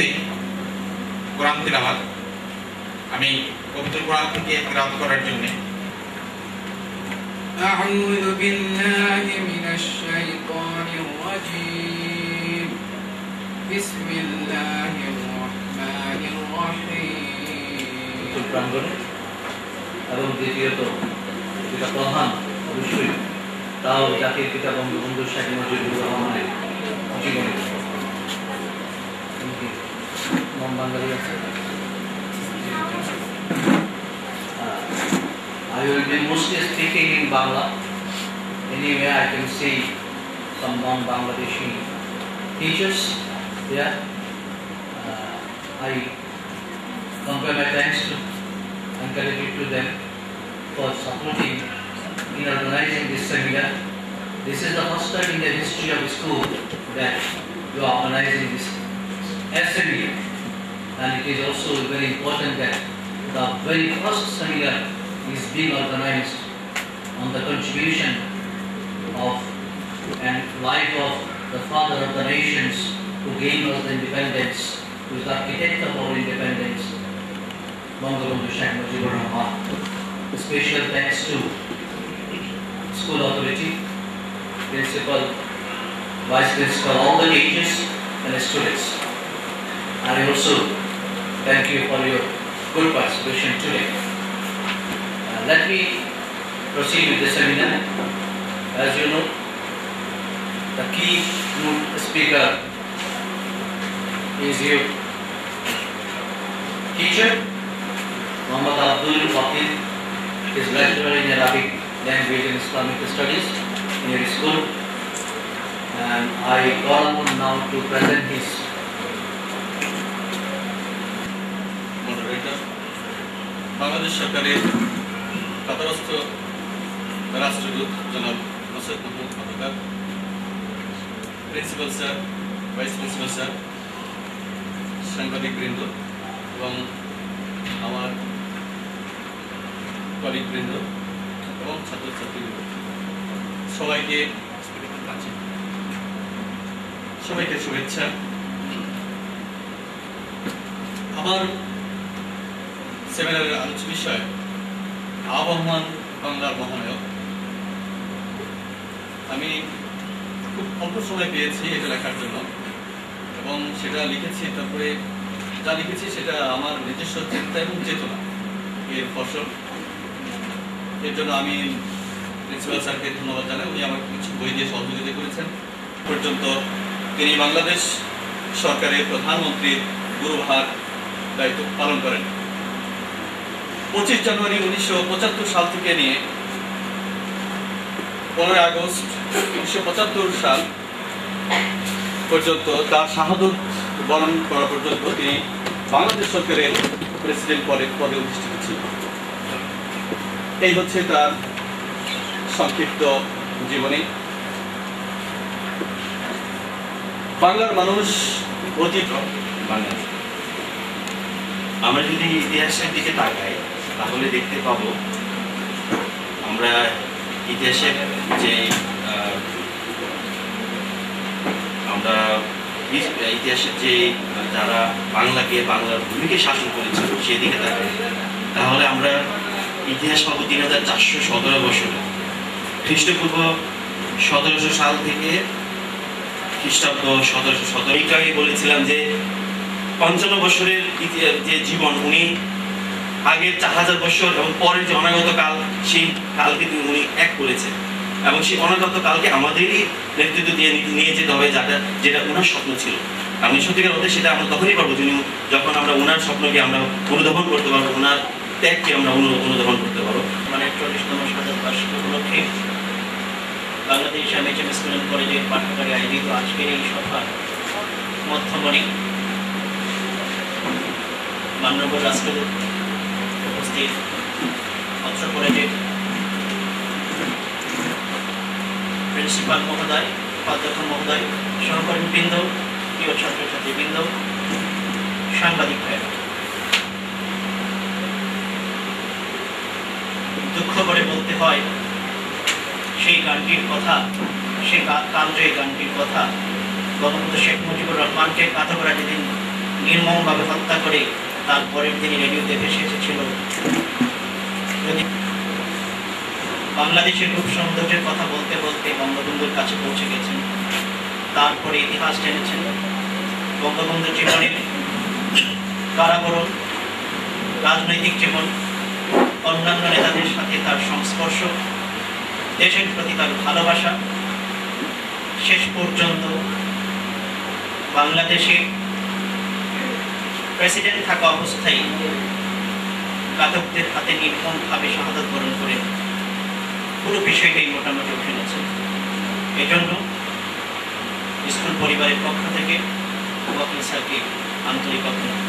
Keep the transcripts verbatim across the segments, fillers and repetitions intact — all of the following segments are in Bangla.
কোরআন তিলাওয়াত। আমি পবিত্র কোরআন থেকে তিলাওয়াত করার জন্য আউযু বিল্লাহি মিনাশ শাইতানির রাজীম। বিসমিল্লাহির রহমানির রহিম। প্রাঙ্গণে এবং দ্বিতীয়ত যেটা প্রধান অবশ্যই তাও জাতির পিতা বঙ্গবন্ধু শেখ মুজিবুর রহমানের জীবনী। মন বাঙালি আছে। I will be mostly speaking in Bangla. Anyway, I can see some non-Bangladeshi teachers there. Uh, I compare my thanks to and gratitude to them for supporting in organizing this seminar. This is the first time in the history of the school that you are organizing this seminar, and it is also very important that the very first seminar is being organized on the contribution of and life of the father of the nations who gave us the independence, who is the architect of our independence, Bangabandhu Sheikh Mujibur Rahman. Special thanks to school authority, principal, vice principal, all the teachers and the students. I also thank you for your good participation today. Uh, let me proceed with the seminar. As you know, the keynote speaker is your teacher, Muhammad Abdul Waqid, is lecturer in Arabic language and Islamic studies in your school, and I call upon now to present his moderator. Bangladesh সরকারের কাতারস্থ রাষ্ট্রদূত জনাব Mosaddek Mahmud Khandakar, principal sir, vice principal sir, সাংবাদিক বৃন্দ এবং আমার কলিগ বৃন্দ এবং ছাত্রছাত্রীবৃন্দ, সবাইকে সবাইকে শুভেচ্ছা। আমার সেমিনারের আলোচ্য বিষয় আবহমান বাংলার মহানায়ক। আমি খুব অল্প সময় পেয়েছি এটা লেখার জন্য এবং সেটা লিখেছি। তারপরে যা লিখেছি সেটা আমার নিজস্ব চিন্তা এবং চেতনা এর ফসল। এর জন্য আমি প্রিন্সিপাল স্যারকে ধন্যবাদ জানাই। উনি আমাকে কিছু বই দিয়ে সহযোগিতা করেছেন। পর্যন্ত তিনি বাংলাদেশ সরকারের প্রধানমন্ত্রীর গুরুভার দায়িত্ব পালন করেন। পঁচিশ জানুয়ারি উনিশশো পঁচাত্তর সাল থেকে নিয়ে পনেরোই আগস্ট উনিশশো পঁচাত্তর সাল পর্যন্ত তার শাহাদত বরণ করা পর্যন্ত তিনি বাংলাদেশ সরকারের প্রেসিডেন্ট পদে পদে অধিষ্ঠিত ছিলেন। এই হচ্ছে তার সংক্ষিপ্ত জীবনী। বাংলার মানুষ অতীত বাংলাদেশ। আমরা যদি ইতিহাসের দিকে তাকাই তাহলে দেখতে পাবো আমরা ইতিহাসের যে আমরা ইতিহাসের যে যারা বাংলাকে বাংলার ভূমিকে শাসন করেছিল সেদিকে তাকাই তাহলে আমরা ইতিহাস পাবো তিন হাজার চারশো সতেরো বছর খ্রিস্টপূর্ব সতেরোশো সাল থেকে খ্রিস্টাব্দ সতেরোশো সতেরো একটু আগে বলেছিলাম যে পঞ্চান্ন বছরের যে জীবন উনি আগের চার হাজার বছর এবং পরের যে অনাগত কাল সেই কালকে উনি এক করেছেন এবং সেই অনাগত কালকে আমাদেরই নেতৃত্ব দিয়ে নিয়ে যেতে হবে যেটা যেটা ওনার স্বপ্ন ছিল। আমি সত্যিকার অর্থে সেটা আমরা তখনই পারবো যিনি যখন আমরা ওনার স্বপ্নকে আমরা অনুধাবন করতে পারবো, ওনার ত্যাগকে আমরা অনুধাবন করতে পারবো। মানে চল্লিশতম শতক বার্ষিকী উপলক্ষে বাংলাদেশ এমএচএম স্কুল অ্যান্ড কলেজের পাঠ্যকারী আয়োজিত আজকের এই সভার মধ্যমণি মাননীয় রাষ্ট্রদূত উপস্থিত, অত্র কলেজের প্রিন্সিপাল মহোদয়, উপাধ্যক্ষ মহোদয়, সহকর্মীবৃন্দ, প্রিয় ছাত্রছাত্রীবৃন্দ, সাংবাদিক ভাইরা, দুঃখ করে বলতে হয় সেই গানটির কথা, সেই কালজয়ী গানটির কথা বঙ্গবন্ধু শেখ মুজিবুর রহমানকে কাঁথা করা যেদিন নির্মমভাবে হত্যা করে তারপরের দিনই রেডিওতে ভেসে এসেছিল যদি বাংলাদেশের রূপ সৌন্দর্যের কথা বলতে বলতে বঙ্গবন্ধুর কাছে পৌঁছে গেছেন। তারপরে ইতিহাস জেনেছেন বঙ্গবন্ধুর জীবনের কারাবরণ, রাজনৈতিক জীবন, অন্যান্য নেতাদের সাথে তার সংস্পর্শ, দেশের প্রতি তার ভালোবাসা, শেষ পর্যন্ত বাংলাদেশে প্রেসিডেন্ট থাকা অবস্থায় ঘাতকদের হাতে নির্মমভাবে শাহাদাত বরণ করে পুরো বিষয়টাই মোটামুটি উঠে গেছে। এজন্য স্কুল পরিবারের পক্ষ থেকে ওয়াকিল স্যারকে আন্তরিক অভিনন্দন।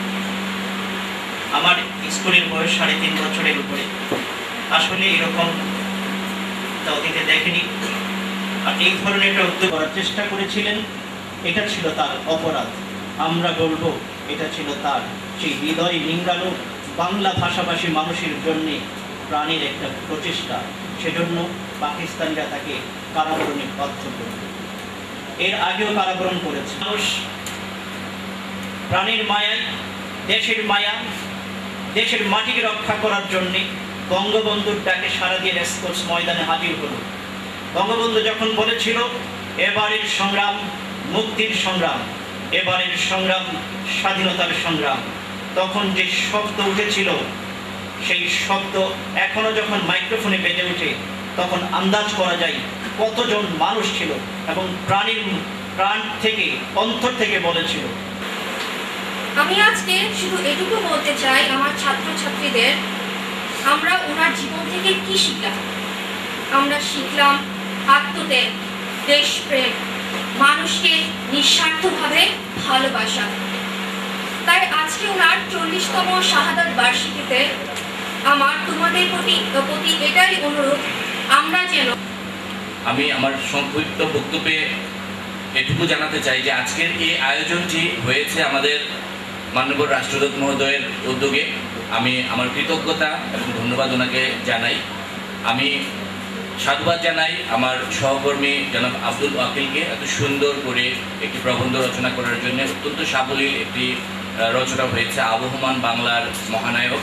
আমার স্কুলের বয়স সাড়ে তিন বছরের উপরে, আসলে এরকম তা অতীতে দেখেনি। আর এই ধরনের একটা উদ্যোগ করার চেষ্টা করেছিলেন, এটা ছিল তার অপরাধ। আমরা বলবো এটা ছিল তার সেই হৃদয় নিংড়ানো বাংলা ভাষাভাষী মানুষের জন্য প্রাণের একটা প্রচেষ্টা। সেজন্য পাকিস্তানিরা তাকে কারাবরণে বাধ্য করবে। এর আগেও কারাবরণ করেছে। মানুষ প্রাণের মায়ায়, দেশের মায়া, দেশের মাটিকে রক্ষা করার জন্যে বঙ্গবন্ধুর ডাকে সারা দিয়ে রেসকোর্স ময়দানে হাজির হলো। বঙ্গবন্ধু যখন বলেছিল এবারের সংগ্রাম মুক্তির সংগ্রাম, এবারের সংগ্রাম স্বাধীনতার সংগ্রাম, তখন যে শব্দ উঠেছিল সেই শব্দ এখনো যখন মাইক্রোফোনে বেজে ওঠে তখন আন্দাজ করা যায় কতজন মানুষ ছিল এবং প্রাণীর প্রাণ থেকে অন্তর থেকে বলেছিল। আমি আজকে শুধু এটুকু বলতে চাই আমার ছাত্রছাত্রীদের, আমরা ওনার জীবন থেকে কি শিখলাম? আমরা শিখলাম আত্মত্যাগ, দেশপ্রেম, মানুষকে নিঃস্বার্থভাবে ভালোবাসা। তাই আজকে ওনার চল্লিশতম শাহাদাত বার্ষিকীতে আমার তোমাদের প্রতি প্রতি এটাই অনুরোধ, আমরা যেন। আমি আমার সংক্ষিপ্ত বক্তব্যে এটুকু জানাতে চাই যে আজকের এই আয়োজনটি হয়েছে আমাদের মাননীয় রাষ্ট্রদূত মহোদয়ের উদ্যোগে। আমি আমার কৃতজ্ঞতা এবং ধন্যবাদ ওনাকে জানাই। আমি সাধুবাদ জানাই আমার সহকর্মী জনাব আব্দুল ওয়াকিলকে এত সুন্দর করে একটি প্রবন্ধ রচনা করার জন্য। অত্যন্ত সাবলীল একটি রচনা হয়েছে, আবহমান বাংলার মহানায়ক।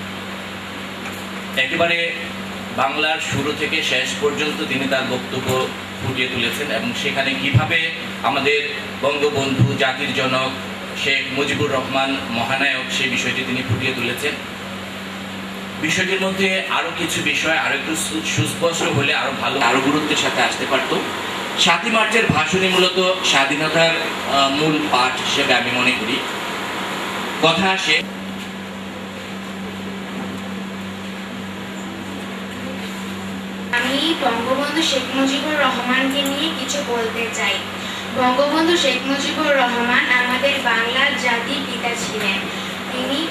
একেবারে বাংলার শুরু থেকে শেষ পর্যন্ত তিনি তার বক্তব্য ফুটিয়ে তুলেছেন এবং সেখানে কিভাবে আমাদের বঙ্গবন্ধু জাতির জনক শেখ মুজিবুর রহমান মহানায়ক সেই বিষয়টি তিনি ফুটিয়ে তুলেছেন। বিষয়টির মধ্যে আরো কিছু বিষয় আরো একটু সুস্পষ্ট হলে আরো ভালো, আরো গুরুত্বের সাথে আসতে পারত। সাতই মার্চের ভাষণই মূলত স্বাধীনতার মূল পাঠ হিসেবে আমি মনে করি। কথা আসে আমি বঙ্গবন্ধু শেখ মুজিবুর রহমানকে নিয়ে কিছু বলতে চাই। বঙ্গবন্ধু শেখ মুজিবুর রহমান আমাদের বাংলার জাতির পিতা ছিলেন। তিনি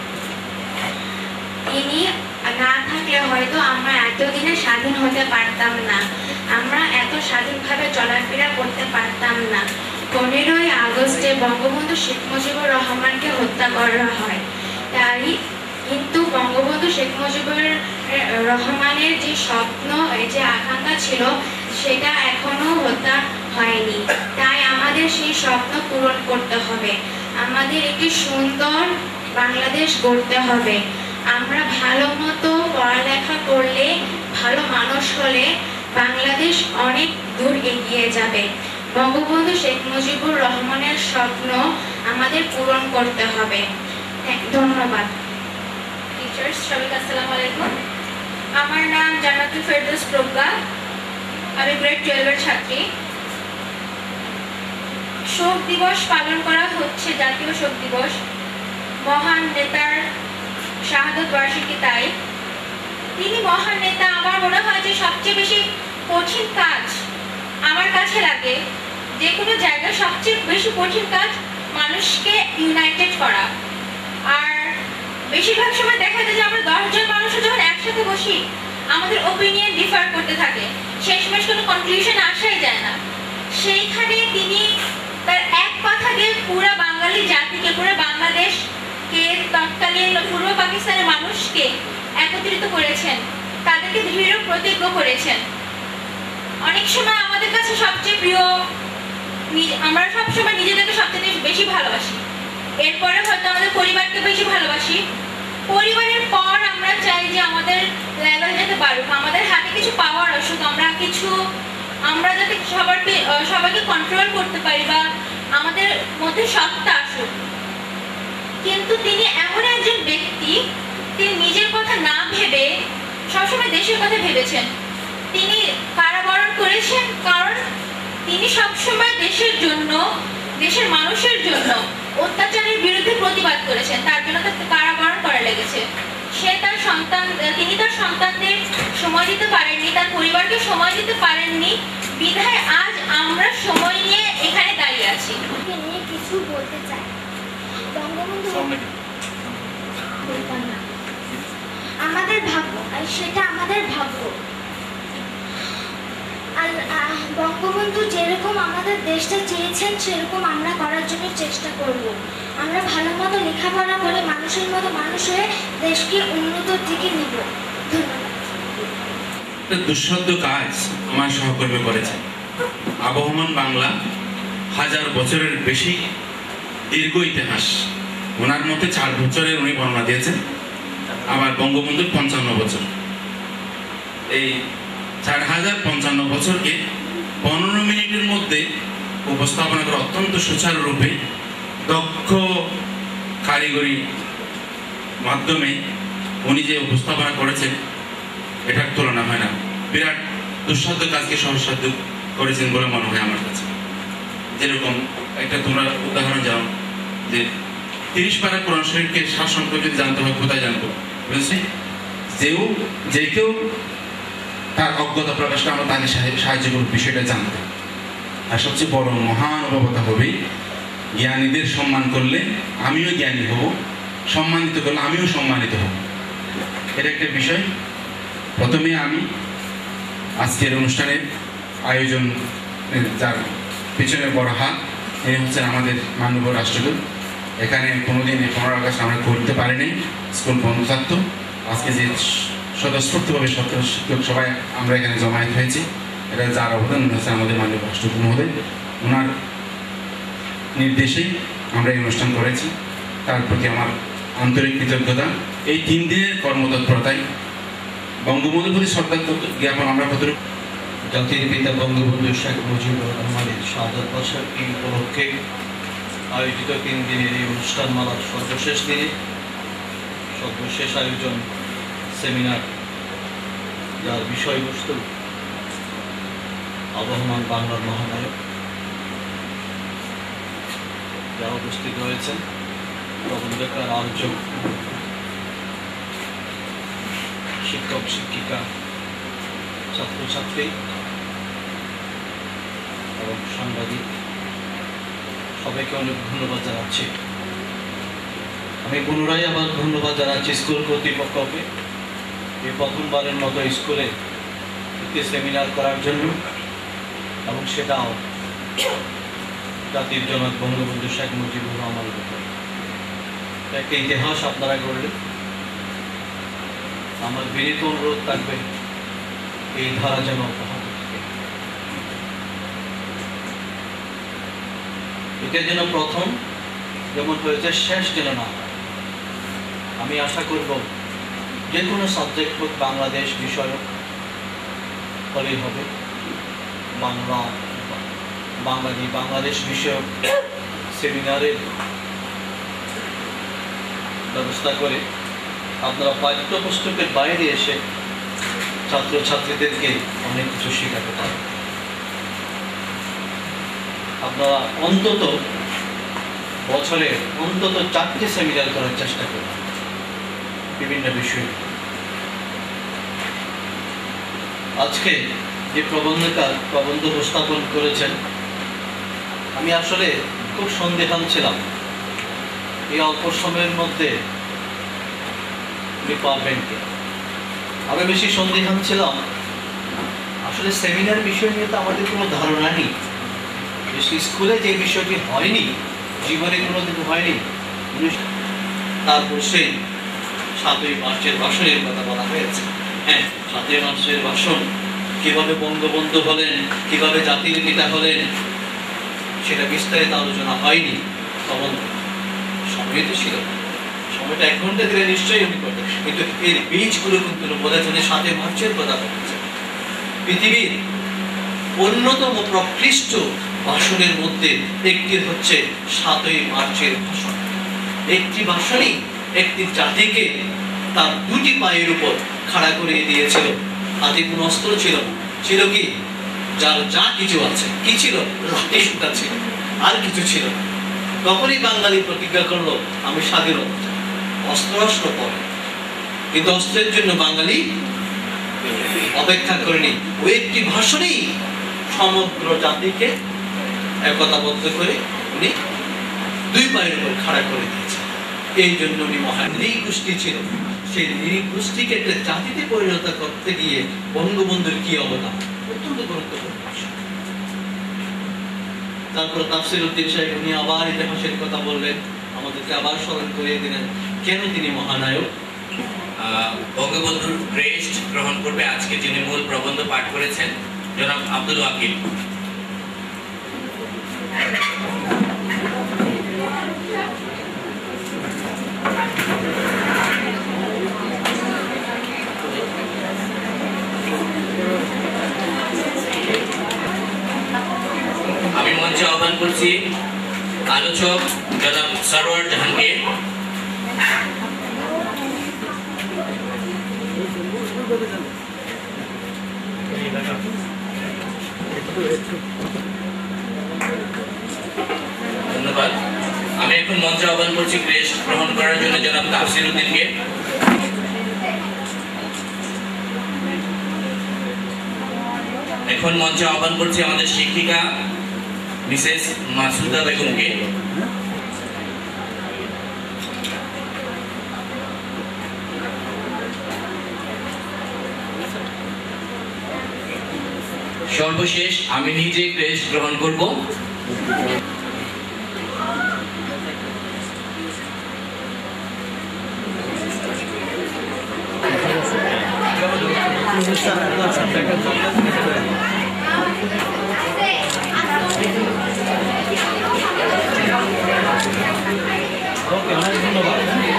তিনি না থাকলে হয়তো আমরা এতদিনে স্বাধীন হতে পারতাম না, আমরা এত স্বাধীনভাবে চলাফেরা করতে পারতাম না। পনেরোই আগস্টে বঙ্গবন্ধু শেখ মুজিবুর রহমানকে হত্যা করা হয়। তাই কিন্তু বঙ্গবন্ধু শেখ মুজিবুর রহমানের যে স্বপ্ন, যে আকাঙ্ক্ষা ছিল সেটা এখনো হত্যা হয়নি। তাই আমাদের সেই স্বপ্ন পূরণ করতে হবে, আমাদের একটি সুন্দর বাংলাদেশ গড়তে হবে। আমরা ভালো মতো পড়ালেখা করলে, ভালো মানুষ হলে বাংলাদেশ অনেক দূর এগিয়ে যাবে। বঙ্গবন্ধু শেখ মুজিবুর রহমানের স্বপ্ন আমাদের পূরণ করতে হবে। ধন্যবাদ। টিচার্স সবাইকে আসসালামু আলাইকুম। আমার নাম জান্নাতুল ফেরদৌস প্রজ্ঞা, আমি গ্রেড টুয়েলভের ছাত্রী। শোক দিবস পালন করা হচ্ছে, জাতীয় শোক দিবস, মহান নেতার শাহাদাত বার্ষিকী। তাই তিনি মহান নেতা। আমার মনে হয় যে সবচেয়ে বেশি কঠিন কাজ আমার কাছে লাগে, যে কোনো জায়গায় সবচেয়ে বেশি কঠিন কাজ মানুষকে ইউনাইটেড করা। আর বেশিরভাগ সময় দেখা যায় যে আমরা দশজন মানুষও যখন একসাথে বসি আমাদের ওপিনিয়ন ডিফার করতে থাকে, শেষমেশ কোনো কনক্লুশন আসাই যায় না। সেইখানে তিনি তার এক কথা দিয়ে পুরো বাঙালি জাতিকে, পুরো বাংলাদেশকে, তৎকালীন পূর্ব পাকিস্তানের মানুষকে একত্রিত করেছেন, তাদেরকে দৃঢ় প্রতিজ্ঞ করেছেন। অনেক সময় আমাদের কাছে সবচেয়ে প্রিয়, আমরা সবসময় নিজেদেরকে সবচেয়ে বেশি ভালোবাসি, এরপরে হয়তো আমাদের পরিবারকে বেশি ভালোবাসি। পরিবারের পর আমরা চাই যে আমাদের লেভেল যেতে পারুক, আমাদের হাতে কিছু পাওয়ার আসুক, আমরা কিছু আমরা যাতে সবার সবাইকে কন্ট্রোল করতে পারি বা আমাদের মধ্যে সত্তা আসুক। কিন্তু তিনি এমন একজন ব্যক্তি, তিনি নিজের কথা না ভেবে সবসময় দেশের কথা ভেবেছেন। তিনি কারাবরণ করেছেন কারণ তিনি সবসময় দেশের জন্য, দেশের মানুষের জন্য অত্যাচারের বিরুদ্ধে প্রতিবাদ করেছেন, তার জন্য তাকে কারাবরণ করা লেগেছে। সে তার সন্তান তিনি তার সন্তানদের সময় দিতে পারেননি, তার পরিবারকে সময় দিতে পারেননি, বিধায় আজ আমরা সময় নিয়ে এখানে দাঁড়িয়ে আছি। নিয়ে কিছু বলতে চাই। বঙ্গবন্ধু আমাদের ভাগ্য, সেটা আমাদের ভাগ্য। আর বঙ্গবন্ধু যেরকম আমাদের দেশটা চেয়েছেন সেরকম আমরা করার জন্য চেষ্টা করব। আমরা ভালো মতো লেখাপড়া করে মানুষের মতো মানুষ হয়ে দেশকে উন্নতির দিকে নিব। ধন্যবাদ। দুঃসাধ্য কাজ আমার সহকর্মী করেছে। আবহমান বাংলা হাজার বছরের বেশি দীর্ঘ ইতিহাস। ওনার মধ্যে চার বছরের উনি বর্ণনা দিয়েছেন, আবার বঙ্গবন্ধুর পঞ্চান্ন বছর। এই চার হাজার পঞ্চান্ন বছরকে পনেরো মিনিটের মধ্যে উপস্থাপনা করে অত্যন্ত সুচারুরূপে দক্ষ কারিগরি মাধ্যমে উনি যে উপস্থাপনা করেছেন এটার তুলনা হয় না। বিরাট দুঃসাধ্য কাজকে সহজসাধ্য করেছেন বলে মনে হয় আমার কাছে। যেরকম একটা তোমরা উদাহরণ জানো যে তিরিশ পারা কোরআন শরীফকে শাসন করে যদি জানতে হয় কোথায় জানবো, বুঝেছি? যেও যে কেউ তার অজ্ঞতা প্রকাশটা আমরা তাকে সাহায্য করব বিষয়টা জানতে। আর সবচেয়ে বড় মহানুভবতা হবে জ্ঞানীদের সম্মান করলে আমিও জ্ঞানী হব, সম্মানিত করলে আমিও সম্মানিত হব। এটা একটা বিষয়। প্রথমে আমি আজকের অনুষ্ঠানের আয়োজন যার পিছনে বড় হাত, ইনি হচ্ছেন আমাদের মাননীয় রাষ্ট্রদূত। এখানে কোনোদিন পনেরো আগস্ট আমরা করতে পারিনি, স্কুল বন্ধ থাকতো। আজকে যে স্বতঃস্ফূর্তভাবে ছাত্র শিক্ষক সবাই আমরা এখানে জমায়েত হয়েছি, এটা যার অবদান হচ্ছে আমাদের মাননীয় রাষ্ট্রদূত মহোদয়। ওনার নির্দেশেই আমরা এই অনুষ্ঠান করেছি, তার প্রতি আমার আন্তরিক কৃতজ্ঞতা। এই তিন দিনের কর্মতৎপরতায় বঙ্গবন্ধুর প্রতি শ্রদ্ধা জ্ঞাপন আমরা কতটুকু। জাতির পিতা বঙ্গবন্ধু শেখ মুজিবুর রহমানের শাহাদত বার্ষিকী উপলক্ষে আয়োজিত তিন দিনের এই অনুষ্ঠানমালার সর্বশেষ দিনে সর্বশেষ আয়োজন সেমিনার, যার বিষয়বস্তু আবহমান বাংলার মহানায়ক, যা উপস্থিত হয়েছেন প্রবন্ধকার, আর্য, শিক্ষক শিক্ষিকা, ছাত্রছাত্রী এবং সাংবাদিক, সবাইকে অনেক ধন্যবাদ জানাচ্ছি। আমি পুনরায় আবার ধন্যবাদ জানাচ্ছি স্কুল কর্তৃপক্ষকে এই প্রথমবারের মতো স্কুলে একটি সেমিনার করার জন্য, এবং সেটাও জাতির জনক বঙ্গবন্ধু শেখ মুজিবুর রহমানের উপর একটা ইতিহাস আপনারা গড়লেন। আমার বিনীত অনুরোধ থাকবে এই ধারা যেন অব্যাহত থাকে, এটা যেন প্রথম যেমন হয়েছে শেষ যেন না হয়। আমি আশা করব যে কোনো সাবজেক্ট হোক, বাংলাদেশ বিষয়ক হলেই হবে, বাংলা বাঙালি বাংলাদেশ বিষয়ক সেমিনারের ব্যবস্থা করে আপনারা পাঠ্যপুস্তকের বাইরে এসে ছাত্রছাত্রীদেরকে অনেক কিছু শেখাতে পারেন। আপনারা অন্তত বছরে অন্তত চারটে সেমিনার করার চেষ্টা করুন বিভিন্ন বিষয়ে। আজকে যে প্রবন্ধকার প্রবন্ধ উপস্থাপন করেছেন, আমি আসলে খুব সন্দেহান ছিলাম এই অল্প সময়ের মধ্যে উনি পারবেন কি। আমি বেশি সন্দেহান ছিলাম আসলে সেমিনার বিষয় নিয়ে তো আমাদের কোনো ধারণা নেই, স্কুলে যে বিষয়টি হয়নি, জীবনে কোনোদিন হয়নি। তারপর সেই সাতই মার্চের ভাষণের কথা বলা হয়েছে। হ্যাঁ, সাতই মার্চের ভাষণ, কিভাবে বঙ্গবন্ধু হলেন, কিভাবে জাতির পিতা হলেন, সেটা বিস্তারিত আলোচনা হয়নি। তখন মৃত্যু ছিল সময়টা এক ঘন্টা দিলে নিশ্চয়ই উনি করতেন, কিন্তু এর বীজগুলো কিন্তু বলেছেন সাতই মার্চের কথা বলেছেন। পৃথিবীর অন্যতম প্রকৃষ্ট ভাষণের মধ্যে একটি হচ্ছে সাতই মার্চের ভাষণ। একটি ভাষণই একটি জাতিকে তার দুটি পায়ের উপর খাড়া করে দিয়েছিল। হাতে কোনো অস্ত্র ছিল না, ছিল কি যার যা কিছু আছে, কি ছিল? লাঠি সুতা ছিল, আর কিছু ছিল না। তখনই বাঙালি প্রতিজ্ঞা করলো আমি স্বাধীনতা চাই, অস্ত্র অস্ত্র পরে। কিন্তু অস্ত্রের জন্য বাঙালি অপেক্ষা করেনি, ওই একটি ভাষণেই সমগ্র জাতিকে একতাবদ্ধ করে উনি দুই পায়ের উপর খাড়া করে দিয়েছেন। এই জন্য উনি মহান নৃগোষ্ঠী ছিল। সেই নৃগোষ্ঠীকে একটা জাতিতে পরিণত করতে গিয়ে বঙ্গবন্ধুর কি অবদান, অত্যন্ত গুরুত্বপূর্ণ। তারপর তাফসির উদ্দিন সাহেব উনি আবার ইতিহাসের কথা বললেন, আমাদেরকে আবার স্মরণ করিয়ে দিলেন কেন তিনি মহানায়ক। বঙ্গবন্ধুর ক্রেস্ট গ্রহণ করবে আজকে যিনি মূল প্রবন্ধ পাঠ করেছেন জনাব আব্দুল ওয়াকিল। আমি মঞ্চে আহ্বান করছি আলোচক জনাব সরওয়ার জাহানকে। ধন্যবাদ। আমি এখন মঞ্চে আহ্বান করছি ক্রেস্ট গ্রহণ করার জন্য জনাব তাফসির উদ্দিনকে। এখন মঞ্চে আহ্বান করছি আমাদের শিক্ষিকা মিসেস মাসুদা বেগমকে। সর্বশেষ আমি নিজে ক্রেস্ট গ্রহণ করব। ওকে, অনেক ধন্যবাদ।